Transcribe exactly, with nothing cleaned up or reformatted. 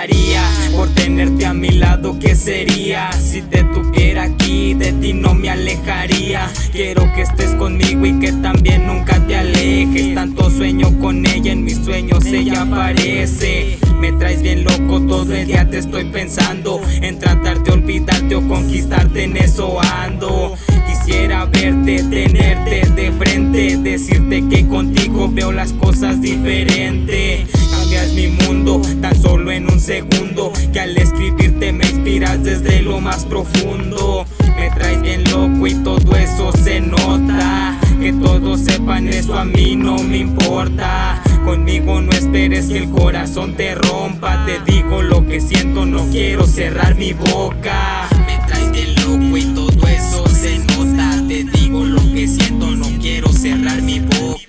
daría por tenerte a mi lado. ¿Qué sería si te tuviera aquí? De ti no me alejaría. Quiero que estés conmigo y que también nunca te alejes. Tanto sueño con ella, en mis sueños ella aparece. Me traes bien loco, todo el día te estoy pensando en tratar de olvidarte o conquistarte, en eso ando. Quisiera verte, tenerte de frente, decirte que contigo veo las cosas diferente. Cambias mi mundo tan solo en un segundo, que al escribirte me inspiras desde lo más profundo. Me traes bien loco y todo eso se nota. Que todos sepan eso, a mí no me importa. Conmigo no esperes que el corazón te rompa. Te digo lo que siento, no quiero cerrar mi boca. Me traes bien loco y todo eso se nota. Te digo lo que siento, no quiero cerrar mi boca.